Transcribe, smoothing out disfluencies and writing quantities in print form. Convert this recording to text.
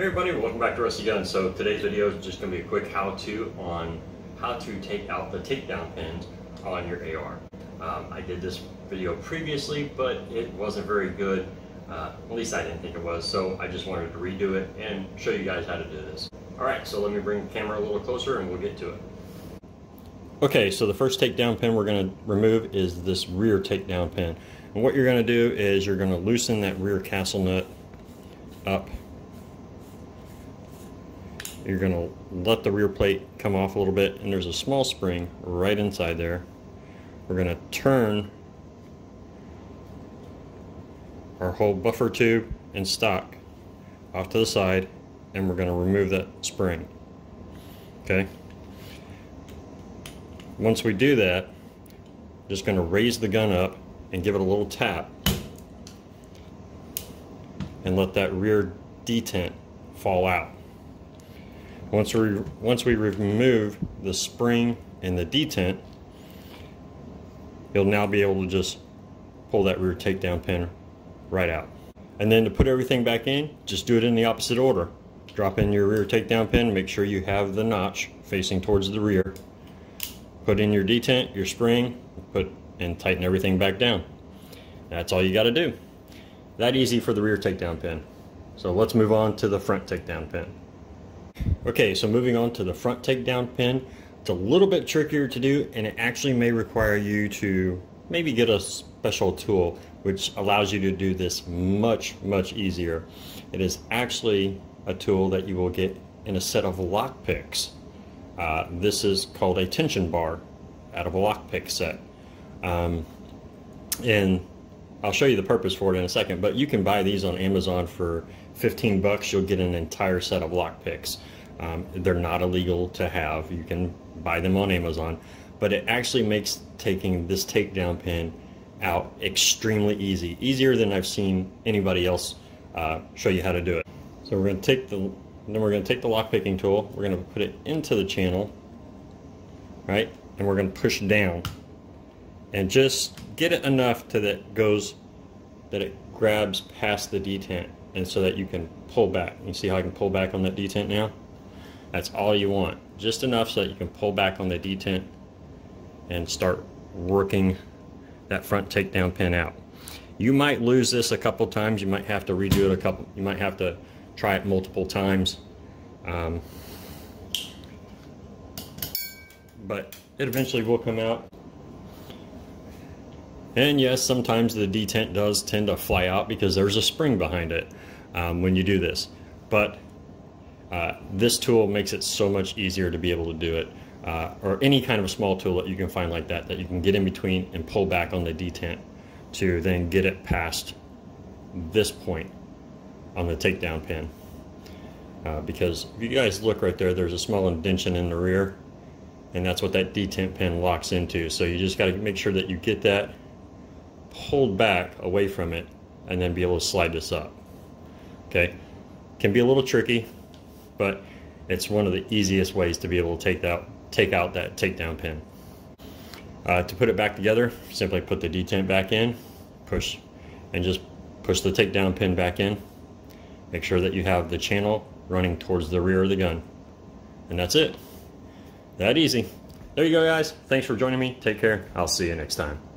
Hey everybody, welcome back to Rusty Guns. So today's video is just going to be a quick how-to on how to take out the takedown pins on your AR. I did this video previously, but it wasn't very good. At least I didn't think it was, so I just wanted to redo it and show you guys how to do this. Alright, so let me bring the camera a little closer and we'll get to it. Okay, so the first takedown pin we're going to remove is this rear takedown pin. And what you're going to do is you're going to loosen that rear castle nut up. You're going to let the rear plate come off a little bit, and there's a small spring right inside there. We're going to turn our whole buffer tube and stock off to the side, and we're going to remove that spring. Okay. Once we do that, just going to raise the gun up and give it a little tap and let that rear detent fall out. Once we remove the spring and the detent, you'll now be able to just pull that rear takedown pin right out. And then to put everything back in, just do it in the opposite order. Drop in your rear takedown pin, make sure you have the notch facing towards the rear. Put in your detent, your spring, and tighten everything back down. That's all you got to do. That easy for the rear takedown pin. So let's move on to the front takedown pin. Okay, so moving on to the front takedown pin, it's a little bit trickier to do, and it actually may require you to maybe get a special tool which allows you to do this much easier. It is actually a tool that you will get in a set of lock picks. This is called a tension bar out of a lockpick set. And I'll show you the purpose for it in a second, but you can buy these on Amazon for 15 bucks. You'll get an entire set of lockpicks. They're not illegal to have. You can buy them on Amazon, but it actually makes taking this takedown pin out extremely easy. Easier than I've seen anybody else show you how to do it. So we're going to take the lockpicking tool, we're going to put it into the channel, right? And we're going to push down and just get it enough to that it grabs past the detent, and so that you can pull back. You see how I can pull back on that detent now? That's all you want. Just enough so that you can pull back on the detent and start working that front takedown pin out. You might lose this a couple times. You might have to redo it you might have to try it multiple times. But it eventually will come out. And yes, sometimes the detent does tend to fly out because there's a spring behind it when you do this. But this tool makes it so much easier to be able to do it. Or any kind of a small tool that you can find like that you can get in between and pull back on the detent to then get it past this point on the takedown pin. Because if you guys look right there, there's a small indention in the rear, and that's what that detent pin locks into. So you just got to make sure that you get that pulled back away from it and then be able to slide this up. Okay, can be a little tricky, but it's one of the easiest ways to be able to take out that takedown pin. To put it back together, simply put the detent back in, push the takedown pin back in. Make sure that you have the channel running towards the rear of the gun, and that's it. That easy. There you go, guys. Thanks for joining me. Take care. I'll see you next time.